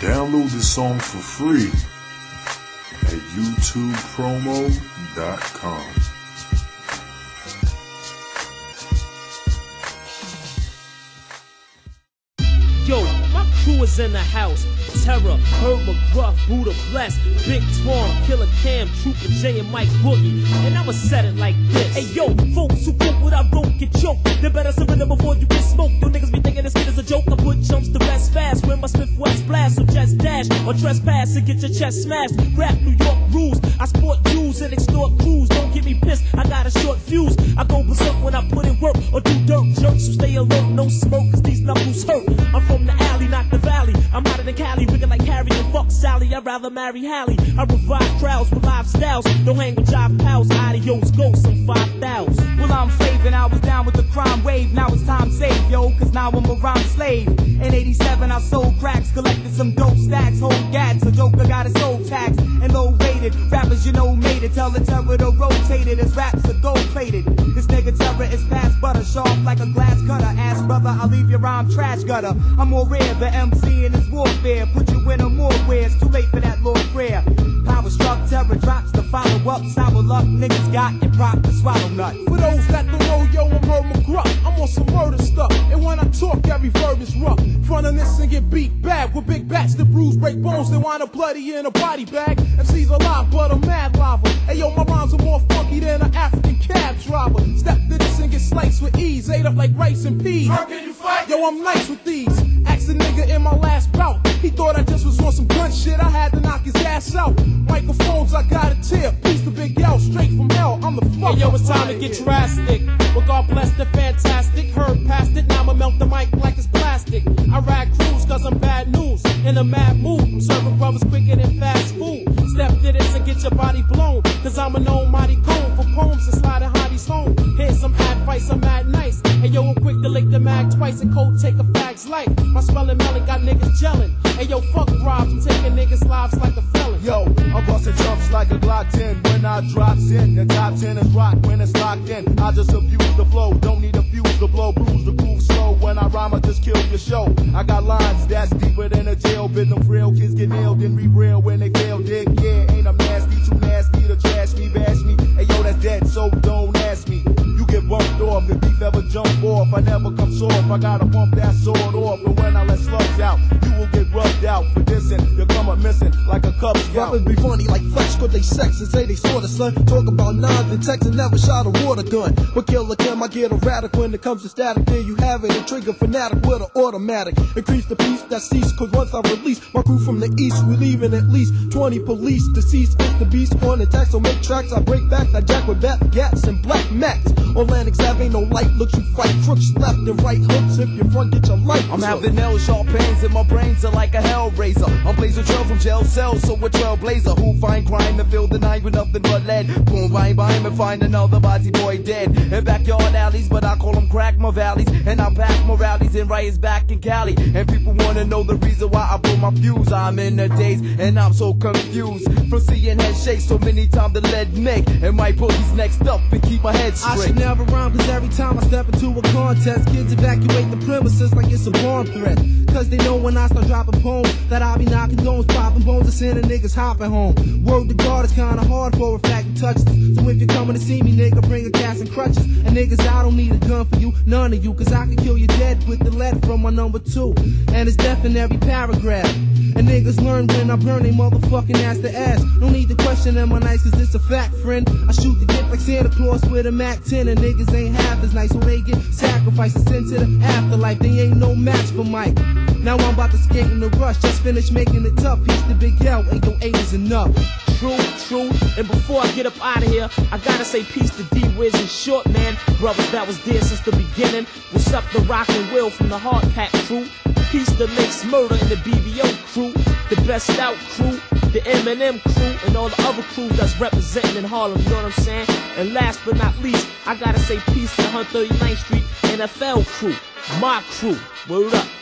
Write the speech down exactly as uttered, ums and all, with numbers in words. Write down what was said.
Download the song for free at YouTube Promo dot com. Yo, my crew is in the house. Terror, Herb McGruff, Buddha Bless, Big Twan, Killer Cam, Trooper J, and Mike Boogie. And I'ma set it like this. Hey yo, folks who quote what I wrote get choked. They better surrender before you get smoked. You niggas be thinking this kid is a joke. I put jumps to rest fast. When my Smith West blast, so just dash or trespass and get your chest smashed. Rap New York rules. I sport Jews and extort crews. Don't get me pissed, I got a short fuse. I go berserk when I put in work or do dirt jerks. So stay alert, no smoke, cause these knuckles hurt. I'm from the alley, not the valley. I'm hotter than Cali, wiggin' like Harry and fuck Sally. I'd rather marry Hallie. I revive crowds with live styles. Don't hang with jive pals. Adios, ghosts, I'm five thousand. Well, I'm saving. I was down with the crime wave. Now it's time to save, yo, cause now I'm a rhyme slave. In eighty-seven, I sold cracks, collected some dope stacks. Hold gats, a joker got his soul tax. And low rated, rappers you know made it. Tell the terror to rotate it, his raps are gold plated. This nigga terror is fast butter, sharp like a glass cutter. Ask brother, I'll leave your rhyme trash gutter. I'm more rare, the M C in his warfare. Put you in a more where it's too late for that Lord prayer. Power struck, terror drops to follow up. Sour luck, niggas got your prop to swallow nuts. For those that don't know, yo, I'm Herb McGruff. I'm on some murder stuff, and when I talk, every verb is rough. Front of this and get beat bad with big bats that bruise, break bones, they wind up bloody in a body bag. M C's alive, but I'm mad lava. Hey yo, my rhymes are more funky than an African cab driver. Step to this and get sliced with ease, ate up like rice and peas. How can you fight? Yo, I'm nice with these. Asked the nigga in my last bout, he thought I just was on some gun shit. I had to knock his ass out. Microphones, I got a tear. Piece the Big L, straight from hell. I'm the fuck. Hey yo, it's time to get drastic. Well, God bless the fantastic. Heard past it, now I'ma melt the mic like it's plastic. I ride crews cause I'm bad news. In a mad mood, I'm serving brothers quicker than fast food. Step to this and get your body blown. Cause I'm an almighty cone for poems and sliding hotties home. Here's some advice, I'm mad nice. Hey yo, I'm quick to lick the mag twice and cold take a fag's life. My spelling melon got niggas gelling. Hey yo, fuck bribes, I'm taking niggas' lives like a felon. Yo, I'm busting jumps like a Glock ten when I drops in. The top ten is rock when it's locked in. I just abuse the flow, don't need a fuse to blow, bruise the groove slow. When I rhyme, I just kill your show. I got lines that's deeper than a jail bit. Them frail kids get nailed and re-rail when they fail. Dig, yeah, ain't I'm nasty, too nasty to trash me, bash me. Hey yo, that's dead, so don't ask me. You get bumped off, if beef ever jump off, I never come soft. I gotta pump that sword off, and when I let slugs out, you will get rubbed out for dissing. You come up missing like a Cub Scout. Rappers be funny like flesh, cause they sex and say they sorta son. Talk about nines and text and never shot a water gun. But Killer Cam, I get erratic when it comes to static. There you have it, a trigger fanatic with an automatic. Increase the peace that cease, cause once I release my crew from the east, we leaving at least twenty police. Deceased is the beast on attack, so make tracks. I break backs, I jack with bat gats and black max. Atlantic Ave ain't no light looks, you fight crooks left and right hooks. If you front, get your life. I'm having nail sharp pains and my brains are like a hell razor. I'm blazing trail from jail cells, so a trailblazer who find crime and fill the night with nothing but lead. Boom, bang, bang, and find another body boy dead. In backyard alleys, but I call them crack my valleys. And I pack my rallies and riots back in Cali. And people wanna know the reason why I blow my fuse. I'm in the daze and I'm so confused from seeing head shake so many times the lead make. And my boogie's next up and keep my head straight. I should never rhyme, cause every time I step into a contest, kids evacuate the premises like it's a bomb threat. Cause they know when I start dropping poems that I'll be knocking domes, popping bones, and sending niggas hopping home. Word to God, it's kinda hard for a fact to touch this. So if you're coming to see me, nigga, bring a cast and crutches. And niggas, I don't need a gun for you, none of you, cause I can kill you dead with the lead from my number two. And it's death in every paragraph. And niggas learn when I burn they motherfucking ass to ass. No need to question them, my nice, cause it's a fact, friend. I shoot the gift like Santa Claus with a Mac ten, and niggas ain't half as nice, so they get sacrificed and sent to the afterlife. They ain't no match for Mike. Now I'm about to skate in the rush, just finished making it tough. Peace to Big L, ain't no eight is enough. True, true. And before I get up out of here, I gotta say peace to D-Wiz and Short Man, brothers that was there since the beginning. What's up, the Rock and Will from the Hard Pack crew? Peace to Mix Murder and the B B O crew, the Best Out crew, the Eminem crew, and all the other crews that's representing in Harlem, you know what I'm saying? And last but not least, I gotta say peace to the one thirty-ninth Street N F L crew, my crew. Word up.